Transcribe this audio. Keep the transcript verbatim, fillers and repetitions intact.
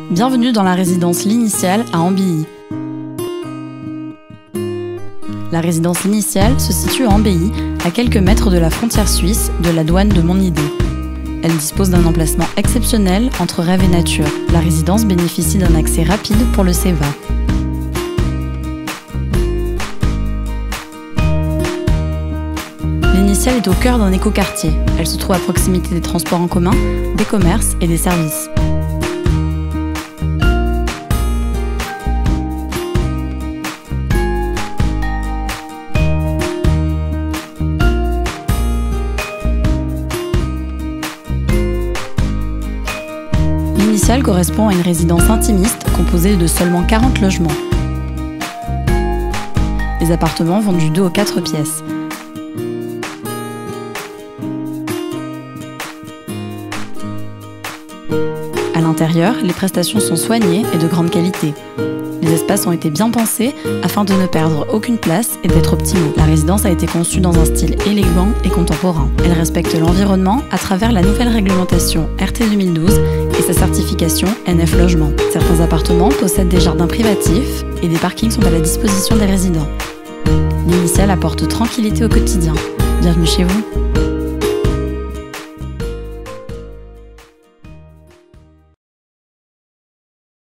Bienvenue dans la résidence L'Initiale à Ambilly. La résidence L'Initiale se situe à Ambilly, à quelques mètres de la frontière suisse de la douane de Montnidé. Elle dispose d'un emplacement exceptionnel entre rêve et nature. La résidence bénéficie d'un accès rapide pour le C E V A. L'Initiale est au cœur d'un écoquartier. Elle se trouve à proximité des transports en commun, des commerces et des services. L'Initiale correspond à une résidence intimiste composée de seulement quarante logements. Les appartements vont du deux aux quatre pièces. À l'intérieur, les prestations sont soignées et de grande qualité. Les espaces ont été bien pensés afin de ne perdre aucune place et d'être optimaux. La résidence a été conçue dans un style élégant et contemporain. Elle respecte l'environnement à travers la nouvelle réglementation R T deux mille douze et sa certification N F Logement. Certains appartements possèdent des jardins privatifs et des parkings sont à la disposition des résidents. L'Initiale apporte tranquillité au quotidien. Bienvenue chez vous.